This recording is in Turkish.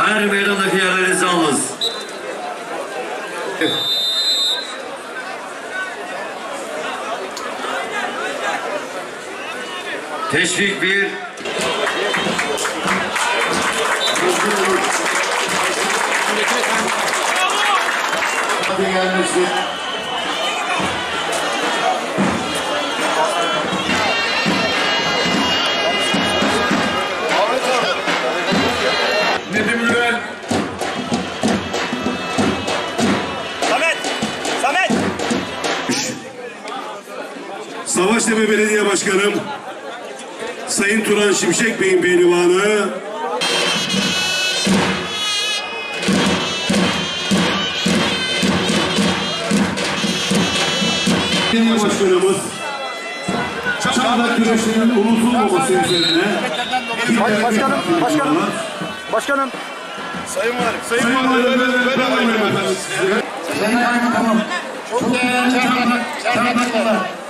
Her meydandaki yerlerinizi alınız. Teşvik 1. Hadi gelmiştir. Nedim Ürel. Samet. Savaştepe Belediye Başkanım Sayın Turan Şimşek Bey'in pehlivanı Belediye Başkanımız Çağlar Güreşi'nin unutulmaması üzerine Başkanım. Sayın Valim, Sayın Kaymakamım, çok değerli çarpıklar.